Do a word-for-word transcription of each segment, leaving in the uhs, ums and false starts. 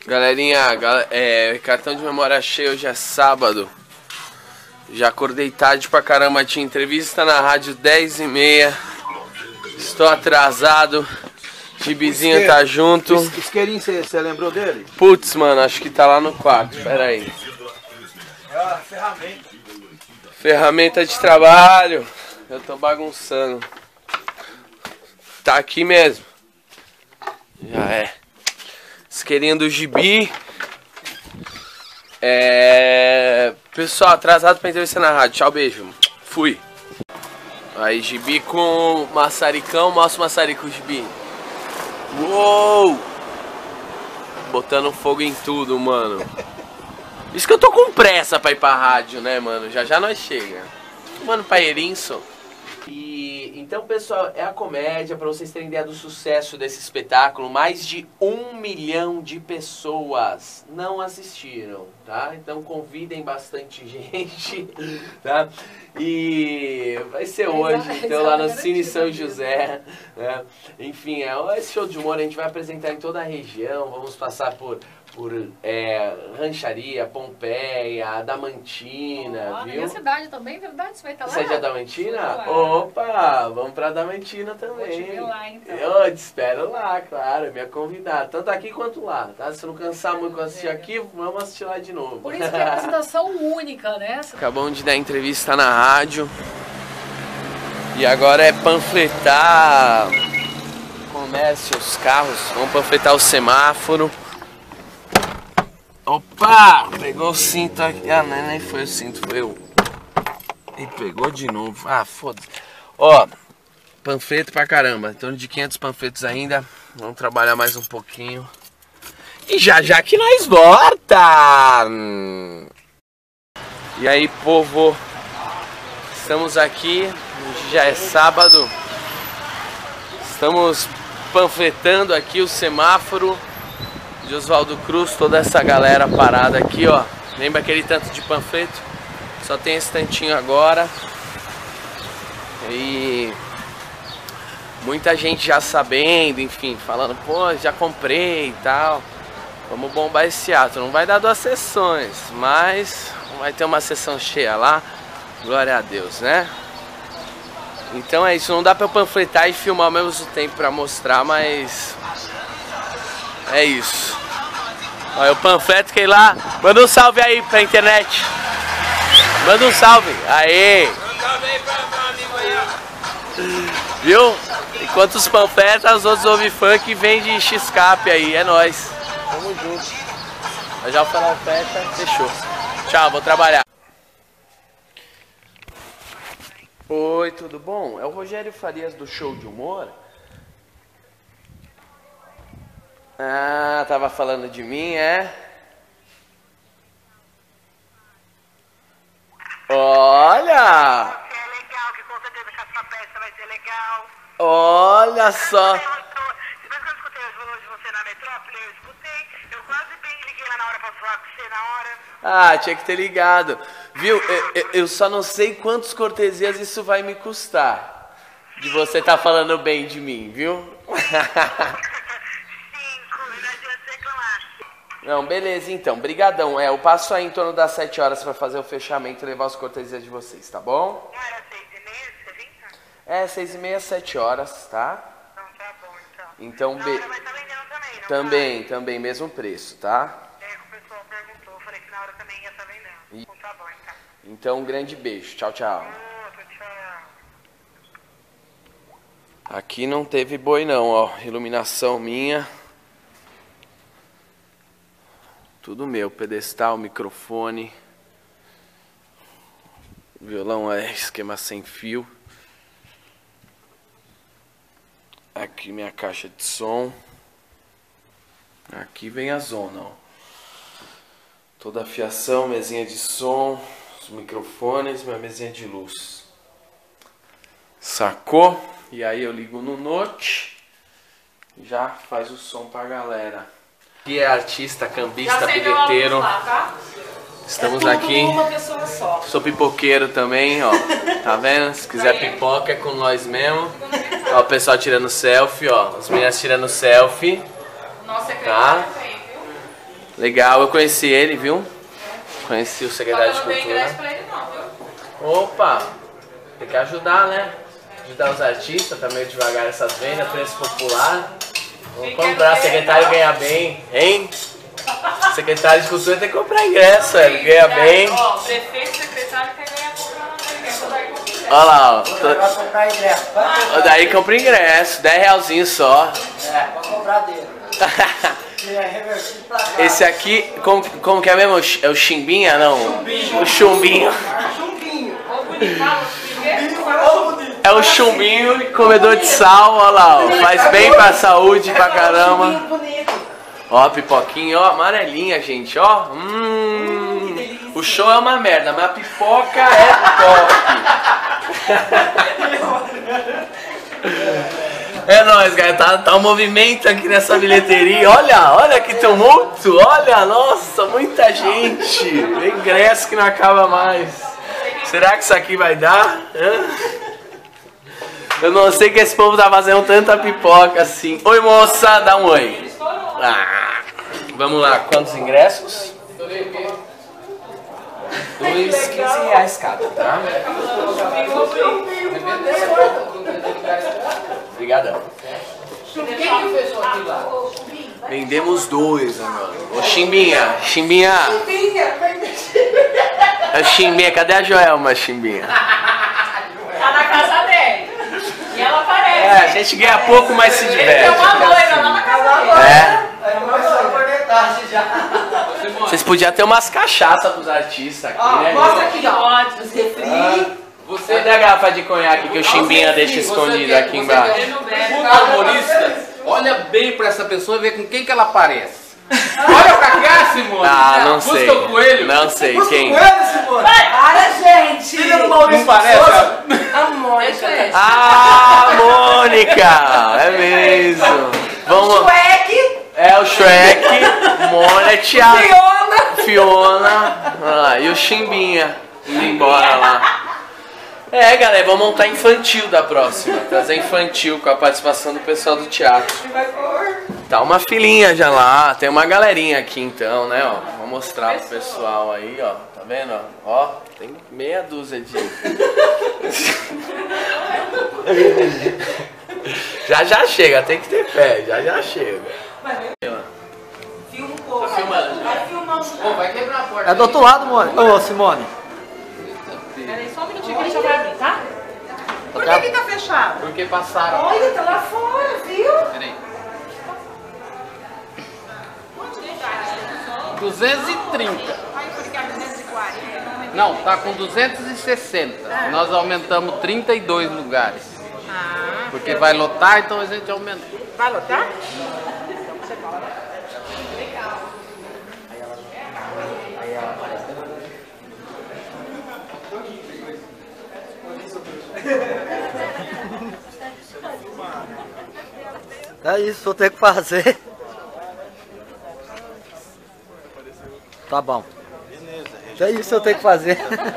Galerinha, gal é, cartão de memória cheio, hoje é sábado. Já acordei tarde pra caramba, tinha entrevista na rádio dez e meia. Estou atrasado. Gibizinho tá junto. O isqueirinho, você lembrou dele? Putz, mano, acho que tá lá no quarto, pera aí. É a ferramenta. Ferramenta de trabalho. Eu tô bagunçando. Tá aqui mesmo. Já é. Isqueirinho do Gibi. É... Pessoal, atrasado pra entrevista na rádio. Tchau, beijo. Fui. Aí, Gibi com maçaricão. Mostra o maçarico, Gibi. Uou! Botando fogo em tudo, mano. Isso que eu tô com pressa pra ir pra rádio, né, mano? Já já nós chega. Mano, Paerinson. E então, pessoal, é a comédia, pra vocês terem ideia do sucesso desse espetáculo. Mais de um milhão de pessoas não assistiram, tá? Então convidem bastante gente, tá? E vai ser hoje, então, lá no Cine São José, né? Enfim, é esse show de humor a gente vai apresentar em toda a região. Vamos passar por... por é, Rancharia, Pompeia, Adamantina, oh, viu? Minha cidade também, verdade? Você vai estar lá? Você é de Adamantina? Opa, vamos pra Adamantina também. Vou te ver lá, então. Eu te espero lá, claro, minha convidada. Tanto aqui quanto lá, tá? Se não cansar muito com assistir aqui, vamos assistir lá de novo. Por isso que é uma apresentação única, né? Acabamos de dar entrevista na rádio. E agora é panfletar comércio, os carros. Vamos panfletar o semáforo. Opa! Pegou o cinto aqui. Ah, nem, nem foi o cinto, foi eu. E pegou de novo. Ah, foda-se. Ó, panfleto pra caramba. Em torno de quinhentos panfletos ainda. Vamos trabalhar mais um pouquinho. E já já que nós volta! E aí, povo? Estamos aqui. Hoje já é sábado. Estamos panfletando aqui o semáforo de Oswaldo Cruz, toda essa galera parada aqui, ó. Lembra aquele tanto de panfleto? Só tem esse tantinho agora. E muita gente já sabendo, enfim, falando, pô, já comprei e tal. Vamos bombar esse ato. Não vai dar duas sessões, mas vai ter uma sessão cheia lá. Glória a Deus, né? Então é isso, não dá pra eu panfletar e filmar ao mesmo tempo pra mostrar, mas é isso. Olha o panfleto que ir lá. Manda um salve aí pra internet. Manda um salve. Aê. Manda um salve aí pra meu amigo aí. Viu? Enquanto os panfletos, os outros ouvem funk e vem de X-Cap aí. É nóis. Tamo junto. Já o canal fecha, fechou. Tchau, vou trabalhar. Oi, tudo bom? É o Rogério Farias do Show de Humor? Ah, tava falando de mim, é? Olha! É legal, que com certeza que a sua peça vai ser legal. Olha só! Depois que eu escutei os valores de você na metrópole, eu escutei. Eu quase bem liguei lá na hora pra falar com você na hora. Ah, tinha que ter ligado. Viu? Eu, eu, eu só não sei quantos cortesias isso vai me custar. De você tá falando bem de mim, viu? Não, beleza então, brigadão. É, eu passo aí em torno das sete horas pra fazer o fechamento e levar os cortesias de vocês, tá bom? Não era seis e meia que você vinha? É, seis e meia, sete horas, tá? Não, tá bom então. Então, Na be... hora vai estar vendendo também, não Também, vai? também, mesmo preço, tá? É, que o pessoal perguntou, eu falei que na hora também ia estar vendendo. E... Então tá bom então. Então, um grande beijo, tchau, tchau. Outro, tchau. Aqui não teve boi não, ó, iluminação minha. Tudo meu, pedestal, microfone, violão é esquema sem fio. Aqui minha caixa de som. Aqui vem a zona, ó. Toda a fiação, mesinha de som, os microfones, minha mesinha de luz. Sacou? E aí eu ligo no Note e já faz o som pra galera. Aqui é artista, cambista, bilheteiro. Lá, tá? Estamos é aqui. Uma pessoa só. Sou pipoqueiro também, ó. Tá vendo? Se quiser pipoca é com nós mesmo. Ó, o pessoal tirando selfie, ó. As meninas tirando selfie. Nossa, é tá? Legal, eu conheci ele, viu? Conheci o secretário de Não tem Cultura. ingresso pra ele não, viu? Opa! Tem que ajudar, né? Ajudar os artistas, tá meio devagar essas vendas, preço popular. Vamos comprar, secretário ganha bem, hein? Secretário de Cultura tem que comprar ingresso, é, ganha bem. Ó, prefeito e secretário quer ganhar comprando ingresso. Vai comprar ingresso. Olha lá, ó. Vai comprar ingresso. Tô... Daí compra ingresso, dez realzinho só. É, pode comprar dele. É revertido pra cá. Esse aqui, como, como que é mesmo? É o Chimbinha, não? Chumbinho. O Chumbinho. Chumbinho. Ô, bonitão, É o Chumbinho, comedor de sal, olha lá, ó. Faz bem pra saúde pra caramba. Chumbinho bonito. Ó, pipoquinha, ó, amarelinha, gente, ó. Hum, o show é uma merda, mas a pipoca é top. É nóis, galera, tá, tá um movimento aqui nessa bilheteria. Olha, olha que tumulto, olha, nossa, muita gente. Ingresso que não acaba mais. Será que isso aqui vai dar? Hã? Eu não sei que esse povo tá fazendo tanta pipoca assim. Oi, moça, dá um oi. Ah, vamos lá, quantos ingressos? Dois, quinze reais cada, tá? Obrigadão. Vendemos dois agora. Ô, Chimbinha, Chimbinha. A Chimbinha, cadê a Joelma, Chimbinha? tá na casa dele. E ela aparece. É, a gente ganha pouco, mas se Ele diverte. tem uma loira lá na casa dele. É. Aí começou a cornetar já. Vocês podiam ter umas cachaças pros artistas aqui, Ó, né? mostra aqui, ó. Pode. Os refri. Você dê a garrafa de conhaque que o Chimbinha deixa escondido aqui embaixo. Ele não bebe. Puta humorista, olha bem pra essa pessoa e vê com quem que ela parece. Olha pra cá, Simone. Ah, não sei. Busca o coelho. Não sei Busca quem. com ele, Simone. Para, gente. Filha do Maurício Não parece? Souza. ó. A Mônica. Ah, Mônica! É mesmo. Vamos. Shrek. É o Shrek, Mônica, Thiago, Fiona. Fiona. Olha lá, e o Chimbinha indo embora lá. É, galera, vamos montar infantil da próxima. Trazer infantil com a participação do pessoal do teatro. Tá uma filinha já lá, tem uma galerinha aqui então, né, ó. Vou mostrar pro pessoal aí, ó. Tá vendo, ó? Ó, tem meia dúzia de... Já já chega, tem que ter fé, já já chega. Filma um pouco. Tá filmando. Vai filmar um Pô, vai quebrar a porta. É do outro lado, Mônica. Ô, Simone. Peraí, só um minutinho que ele já vai abrir, tá? Por que que tá fechado? Porque passaram. Olha, tá lá fora, viu? Peraí. duzentos e trinta. Não, tá com duzentos e sessenta. Nós aumentamos trinta e dois lugares. Ah, Porque vai lotar, então a gente aumenta. vai lotar? É isso, vou ter que fazer. Tá bom. É isso, eu tenho que fazer.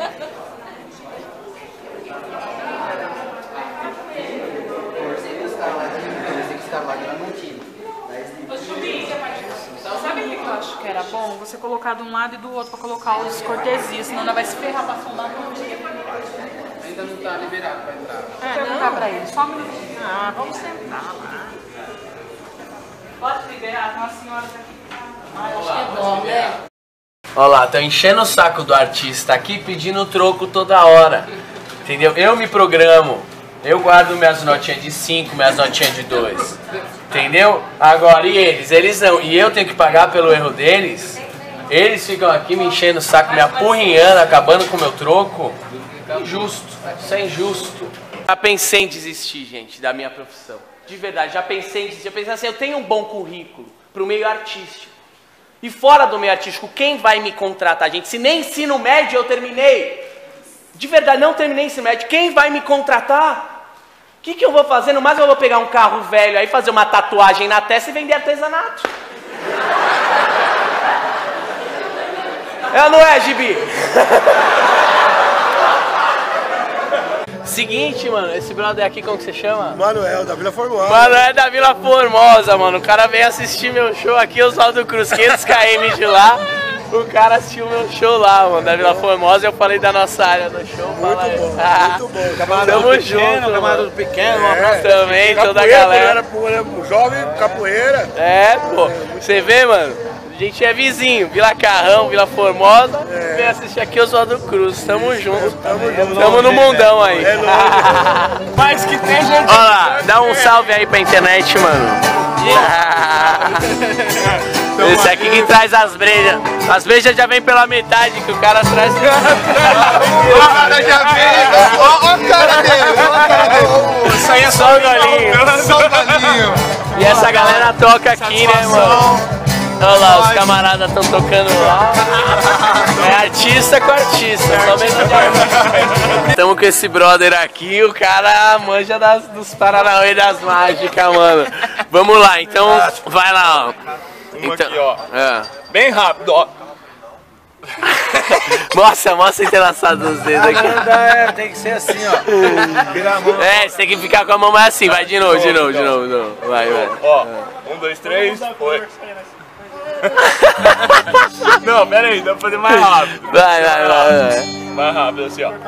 Sabe o que eu acho que era bom? Você colocar de um lado e do outro pra colocar os cortesias, senão não vai se ferrar pra filmar no dia. Ainda não tá liberado pra entrar. Vou perguntar pra ele, só um minutinho. Ah, vamos sentar lá. Pode liberar, tem umas senhoras aqui. Ah, eu acho que é bom, né? Olha lá, tô enchendo o saco do artista aqui pedindo troco toda hora. Entendeu? Eu me programo. Eu guardo minhas notinhas de cinco, minhas notinhas de dois. Entendeu? Agora, e eles? Eles não. E eu tenho que pagar pelo erro deles? Eles ficam aqui me enchendo o saco, me apurrinhando, acabando com o meu troco. Injusto. Isso é injusto. Já pensei em desistir, gente, da minha profissão. De verdade, já pensei em desistir. Eu pensei assim, eu tenho um bom currículo pro meio artístico. E fora do meio artístico, quem vai me contratar, gente? Se nem ensino médio eu terminei. De verdade, não terminei ensino médio. Quem vai me contratar? O que, que eu vou fazer? No mais eu vou pegar um carro velho aí, fazer uma tatuagem na testa e vender artesanato. É ou não é, Gibi? Seguinte, mano, esse brother aqui, como que você chama? Manuel, da Vila Formosa. Manuel da Vila Formosa, mano. O cara veio assistir meu show aqui, Oswaldo Cruz, quinhentos quilômetros de lá. O cara assistiu meu show lá, mano, da Vila Formosa, e eu falei da nossa área do show. Muito fala bom, ah, muito bom. Camarada tamo do junto, pequeno, camarada do pequeno, um abraço também, capoeira, toda a galera. Era, era jovem, capoeira. É, pô, você vê, mano, a gente é vizinho, Vila Carrão, Vila Formosa, É. vem assistir aqui Oswaldo Cruz, tamo junto. Tamo junto. Tamo no mundão aí. É nóis. Mas que tem gente. Olha lá, dá um salve aí pra internet, mano. Esse aqui que traz as brejas. As brejas já vem pela metade, que o cara traz. O cara já veio. Ó, ó a cara dele, ó a cara dele. Isso aí é só o golinho. Só o galinho. E essa galera toca aqui, né, mano? Olha lá, os camaradas estão tocando lá. É artista com artista, somente de artista. Estamos com esse brother aqui, o cara manja das, dos Paranauê das mágicas, mano. Vamos lá, então vai lá, ó. Então, aqui, ó. É. Bem rápido, ó. Mostra, mostra o entrelaçado dos dedos aqui. É, tem que ser assim, ó. Virar a mão. É, você tem que ficar com a mão mais assim, vai de novo, de novo, de novo, de novo. Vai, vai. Ó, um, dois, três, foi. Não, pera aí, dá pra fazer mais rápido. Vai, vai, vai, vai. Mais rápido, assim, ó.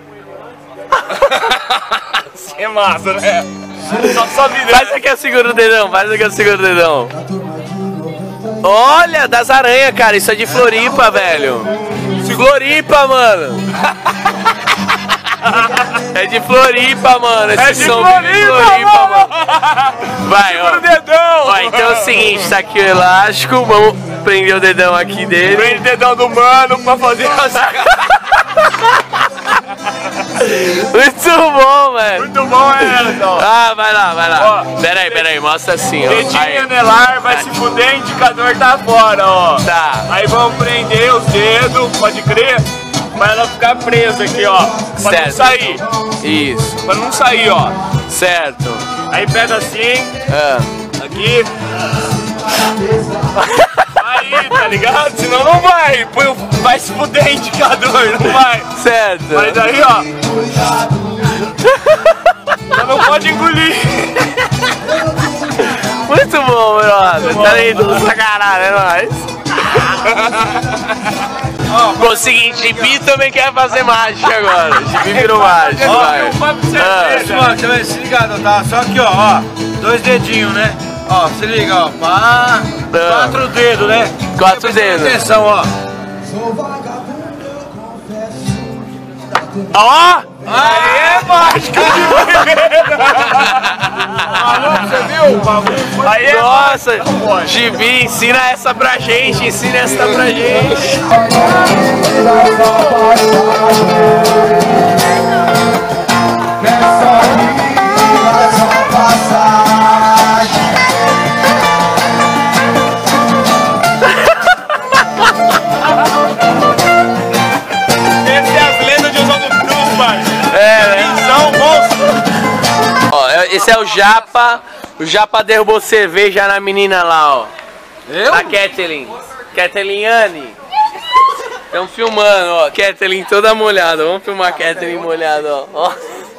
Assim é massa, né? Só, só virando. Faz aqui, eu seguro o dedão, faz aqui, eu seguro o dedão. Olha, das aranhas, cara, isso é de Floripa, velho. Floripa, mano. É de Floripa, mano. Esse É de som Floripa, de Floripa, mano. Vai, ó. Segura o dedão. Ó, então é o seguinte, tá aqui o elástico, vamos prender o dedão aqui dele. Prende o dedão do mano pra fazer as... Muito bom, velho. Muito bom, é, então. Ah, vai lá, vai lá. Ó. Pera aí, pera aí, mostra assim, ó. Dedinho Aí. anelar, vai se fuder, indicador tá fora, ó. Tá. Aí vamos prender os dedos, pode crer? Pra ela ficar presa aqui, ó. Pra Certo. não sair. Isso, Pra não sair, ó. certo. Aí pega assim, Ah. aqui. Aí, tá ligado? Senão não vai. Põe o- Vai se fuder indicador, não vai. Certo. Mas aí, ó. Só não pode engolir. Muito bom, brother. Tá lindo pra caralho, é nóis. Bom, o seguinte, Gibi também quer fazer mágica agora. Gibi virou mágico, vai. Ah. Mano, você vai se ligado, tá? Só aqui, ó, ó. Dois dedinhos, né? Ó, se liga, ó. Pá. Quatro dedos, né? Quatro Presta dedos. Atenção, ó. Ó! Aí é mágica de Você viu o bagulho? Aí é Nossa, Gibi, ensina essa pra gente, ensina essa pra gente. Essa é as lendas de Oswaldo Cruz, pai. É, né? São monstros. Ó, esse é o Japa. O Japa derrubou cerveja na menina lá, ó. Eu? Da Kathleen. Kathleen Anne. Estão filmando, ó. Kathleen toda molhada. Vamos filmar a Kathleen molhada, ó. Ó.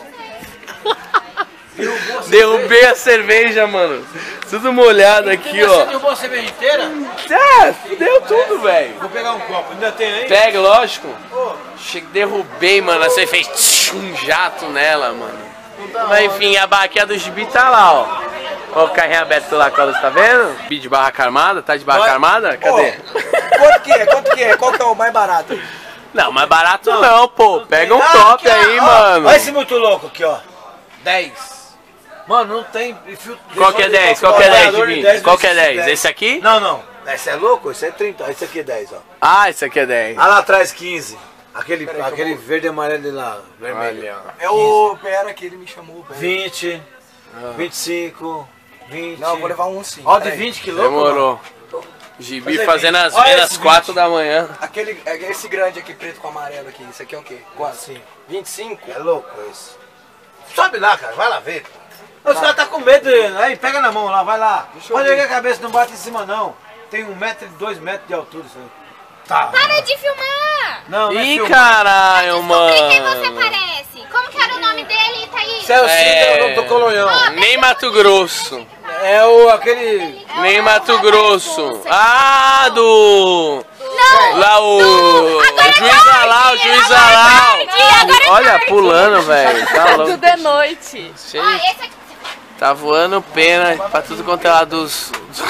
Derrubei a cerveja, mano. Tudo molhado aqui, Você ó. derrubou a cerveja inteira? É, deu tudo, velho. Vou pegar um copo. Ainda tem aí? Pega, lógico. Cheguei, derrubei, mano. Você fez tch, um jato nela, mano. Mas enfim, a barraquinha do Gibi tá lá, ó. Ó o carrinho aberto lá, Carlos, tá vendo? Gibi de barraca armada, tá de barraca armada? Cadê? Quanto que é? Quanto que é? Qual que é o mais barato? Não, mais barato não, pô. Pega um top aí, mano. Olha esse muito louco aqui, ó. dez. Mano, não tem fio. Qual que é dez? Qual que é dez, Gibi? Qual que é dez? Esse aqui? Não, não. Esse é louco?Esse é trinta. Esse aqui é dez, ó. Ah, esse aqui é dez. Ah, lá atrás quinze. Aquele, aquele verde e amarelo lá, vermelho. É o Pera que ele me chamou. Pera. vinte, vinte e cinco, vinte. Não, eu vou levar um sim. Ó, de peraí. vinte que louco. Demorou. Gibi Mas é fazendo vinte. as Olha vendas esse quatro da manhã. Aquele, é esse grande aqui, preto com amarelo aqui. Isso aqui é o quê? Quanto? Sim. vinte e cinco? É louco esse. Sobe lá, cara, vai lá ver. Os caras tá com medo dele. Aí, pega na mão lá, vai lá. Pode ver que a cabeça não bate em cima, não. Tem um metro e dois metros de altura isso aí. Tá. Para de filmar! Não, não é Ih, filme. caralho, Descobri quem você mano. parece. Como que era o nome nome dele, Thaís? Celcinho É. é o nome do Colonhão. Nem Mato Grosso. É o aquele... Nem Mato Grosso. Ah, do... Não! Lá o... O Agora é juiz tarde, Alau, o juiz agora é Alau. tarde, agora é Olha, tarde. pulando, velho. Tá louco. Tudo é noite. Ó, Cheio. esse aqui. Tá voando pena pra tudo quanto é lado dos...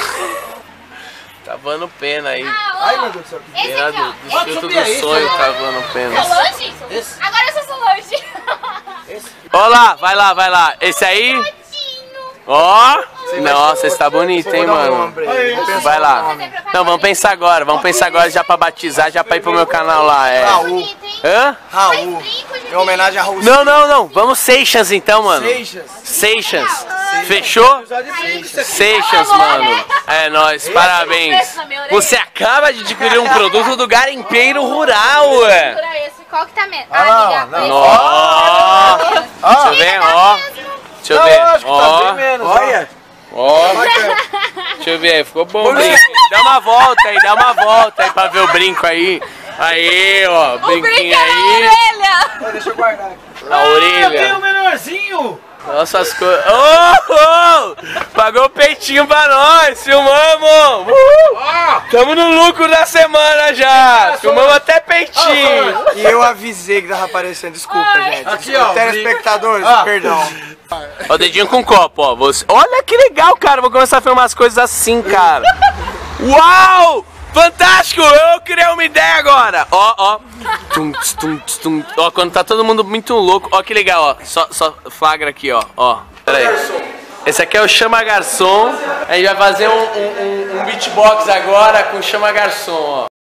Tá voando pena aí. Ah, ó. Esse Pena aqui, do, ó. do Pode filtro subir do aí, sonho Solange. tá voando pena. Solange? Esse? Agora eu sou Solange. Ó lá, vai lá, vai lá. Esse aí? Ó. Nossa, esse tá bonito, hein, mano. Vai lá. Não, vamos pensar agora. Vamos pensar agora já pra batizar, já pra ir pro meu canal lá. É. Raul. Hã? Raul. Em homenagem a Raul. Não, não, não. Vamos Seixas então, mano. Seixas. Seixas. Fechou? Seixas, mano. É nóis, parabéns. Você acaba de adquirir um produto do garimpeiro rural, ué. Segura esse. Qual que tá menos? Ah, não, amiga, não. esse. Ó. Deixa eu ver, ó. Deixa eu ver. Acho que tá Ó. bem menos. Olha. Ó. Deixa eu ver, ficou bom o brinco. Dá uma volta aí, dá uma volta aí pra ver o brinco aí. Aí, ó, O brinquinho brinco é na aí. orelha. Deixa eu guardar aqui. Na Ah, tem orelha. o menorzinho. Nossa, as coisas. Oh, oh! Pagou o peitinho pra nós, filmamos! Uhul! Tamo no lucro da semana já! Filmamos até peitinho! E eu avisei que tava aparecendo. Desculpa, gente. Aqui, ó. Telespectadores, Ah. perdão. Ó, dedinho com copo, ó. Você... Olha que legal, cara! Vou começar a filmar as coisas assim, cara! Uau! Fantástico! Eu criei uma ideia agora! Ó, ó. Tum, tss, tum, tss, tum. Ó, quando tá todo mundo muito louco. Ó, que legal, ó. Só, só flagra aqui, ó. Ó, pera aí. Esse aqui é o Chama Garçom. A gente vai fazer um, um, um beatbox agora com Chama Garçom, ó.